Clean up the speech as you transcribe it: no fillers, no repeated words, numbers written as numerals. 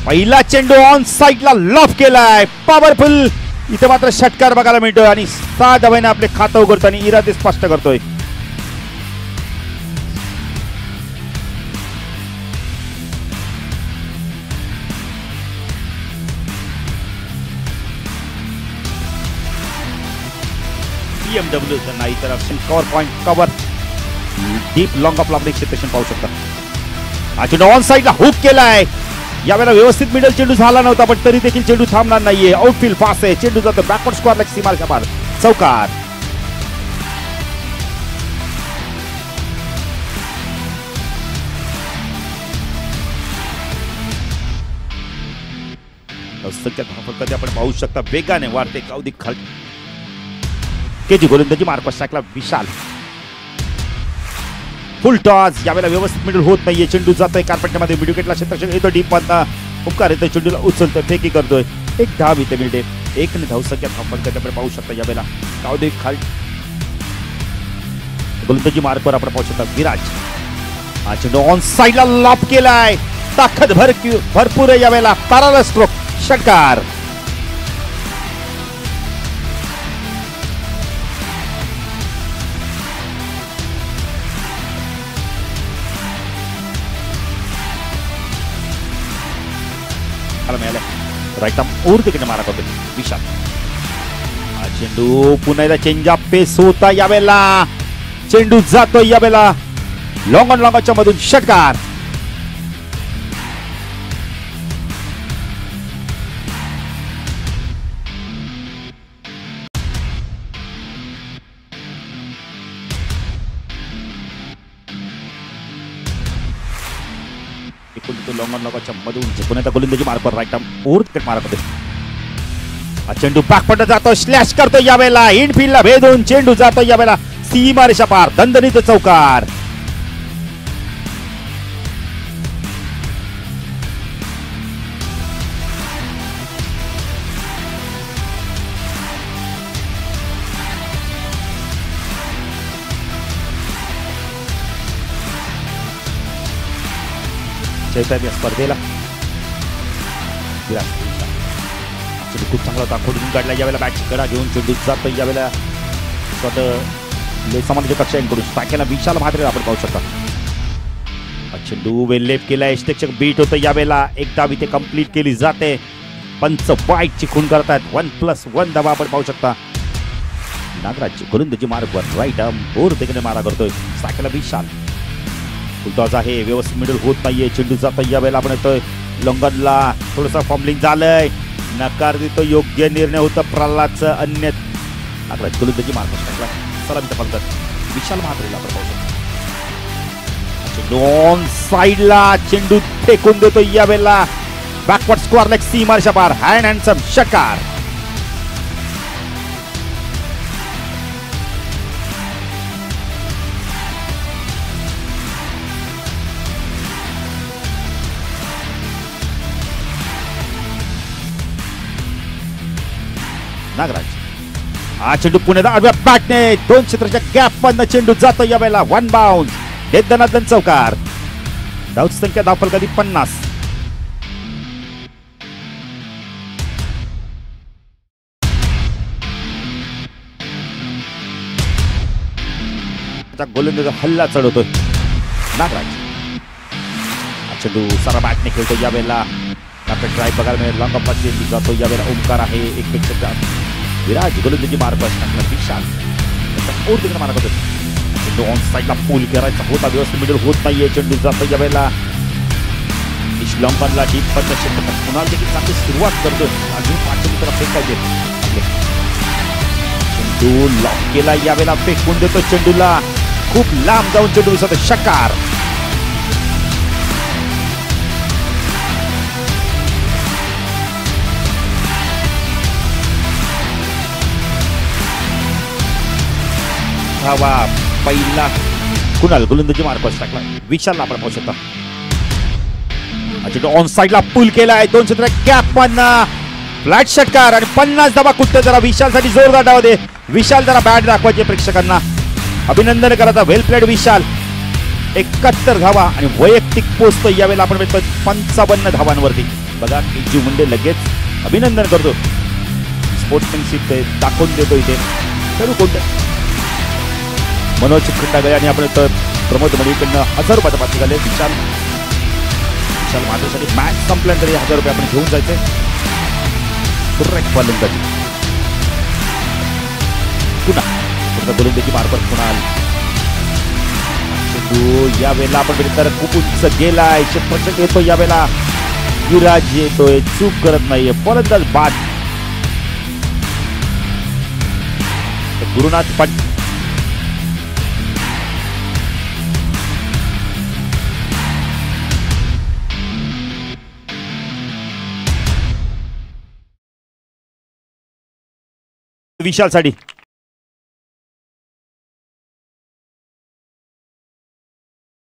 पहिला चेंडू ऑन साइडला लॉफ केलाय, पॉवरफुल. इथे मात्र षटकार बघायला मिळतोय आणि 6 धावांनी आपले खातं उघडतो आणि इरादे स्पष्ट करतोय. BMW नाही तर cover point cover deep long off लांबी क्षेत्रक्षण पाहू शकता. हा चेंडू ऑन साइडला हुक केलाय. यावेळेला व्यवस्थित मिडल चेंडू झाला नव्हता पण तरी देखील चेंडू थांबणार नाहीये. आउटफील्ड फास्ट आहे. चेंडू जातो बॅकवर्ड स्क्वेअर लेग सीमारेषा पार. चौकार. कधी आपण पाहू शकता वेगाने वाढते कौदिक खाल केजी गोलंदाजी मार्क स्ट्राइकला विशाल. Full toss. यावेळेला व्यवस्थित मिडल होत नाहीये. चेंडू जातोय कार्पेटमध्ये मिडविकेटला क्षेत्रक्षण येतो डीप मधला. उपकार येतोय चेंडूला उचलतोय फेकी करतोय. एक धाव इथे मिळते. 1 धाव संख्या आपण कधी पाहू शकता. यावेळेला कौदिक खाल गोलंदाजी मार्कवर आपण पाहू शकता विराज. हा चेंडू ऑन साइडला लॉप केलाय. ताकद भरपूर आहे. यावेळेला पॅरलल स्ट्रोक षटकार. राईट आर्म और तिकडे मारा करतो विशाल. हा चेंडू पुन्हा एकदा चेंज अप पेस होता. यावेळेला चेंडू जातोय. यावेळेला लॉंग ऑन लॉंगच्या मधून षटकार. लॉंग ऑन लॉंगच्या मधून पुन्हा गोलंदाजी मार्कवर राईट आर्म और तिकडे मारा करतो. हा चेंडू बॅकपट जातो. स्लॅश करतो. यावेळेला इनफील्डला भेदून चेंडू जातो. यावेळेला सीमारेषा पार. दणदणीत चौकार. चैतन्य स्पर्धेला चेंडू खूप चांगला होता. खोडून काढला. यावेळेला बॅटची कडा घेऊन चेंडू जातो. यावेळेला स्वतः सामान्य कक्षांकडून टाकेला विशाल म्हात्रे आपण पाहू शकता. चेंडू वेल लेफ्ट केलाय. प्रेक्षक बीट होतं. यावेळेला एक धाव इथे कंप्लीट केली जाते. पंच वाईटची खून करतात. 1+1 धावा आपण पाहू शकता. नागराज गोलंदाजी मार्कवर राईट आर्म और तिकडे मारा करतोय. टाकेला विशाल. फुलटॉस आहे. व्यवस्थित मिडल होत नाहीये. चेंडू जातोय. यावेळेला आपण येतोय लंगनला. थोडंसं फॉर्मलिंग झालंय. नकार देतो. योग्य निर्णय होता प्रल्हादचं. अन्य नागराज गोलंदाजी मार्क टाकला. सलामीचा फलंदाज विशाल म्हात्रेला आपण पाहू शकतो. चेंडू ऑन साइडला चेंडू फेकून देतो. यावेळेला बॅकवर्ड स्क्वेअर लेग सीमारेषा पार. हँड हँडसम षटकार. नागराज. हा चेंडू पुण्याला आडव्या बॅटने 2 क्षेत्राच्या गॅप मधनं चेंडू जातो. यावेळेला 1 बाउन्स. हे दनादन चौकार. धावची संख्या धावफलकादी 50. गोलंदाज हल्ला चढवतोय नागराज. चेंडू सारा बॅटने खेळतो. यावेळेला ड्राईव्ह बघायला मिळेल. लॉंग ऑफ चेंडू जातो. यावेळेला ओमकार आहे. एक पेक्षा विराज गोलंदाजी मार्क विशाल और तिकडे मारा करतो. चेंडू ऑन साइडला पूल करायचा होता. व्यवस्थित मिडल होत नाहीये. चेंडू जातो. यावेळेला श्रीलंकनला डीप पद्ध क्षेत्रात पुन्हा देखील चांगली सुरुवात करतो. अजून पाठवली तर फेकायचे. चेंडू लॉक केला. यावेळेला फेकून देतो. चेंडूला खूप लांब जाऊन चेंडू दिसतो. षटकार. धावा पहिला कुणाल गोलंदाजी मार्क टाकला. विशालला आपण पाहू शकता. चेंडू ऑन साइडला पुल केलाय. 2 क्षेत्र गॅप मधनं फ्लॅट षटकार आणि 50 धावा कुठे. जरा विशालसाठी जोरदार धावा दे. विशाल जरा बॅट दाखवायचे प्रेक्षकांना. अभिनंदन करायचा. वेल प्लेड विशाल. 71 धावा आणि वैयक्तिक पोचतो. यावेळेला आपण 55 धावांवरती. बघा केजू मुंडे लगेच अभिनंदन करतो. स्पोर्ट्समॅनशिप दाखवून देतो इथे. करू कोणतं मनोज खंडागळे आणि आपण तर प्रमोद मडवीकडनं 1000 रुपयाचा पाठी झाले. विशाल माझ्यासाठी मॅच संपल्यानंतर 1000 रुपये आपण घेऊन जायचे. सुरेख फलंदाजी पुन्हा गोलंदाजी मार्फत कुणाल चेंडू यावेळेला आपण तर खूप उंच गेलाय. क्षेत्ररक्षक येतो यावेळेला. युवराज येतोय, चूक करत नाहीये फलंदाज बाद. गुरुनाथ पाटील विशाल साठी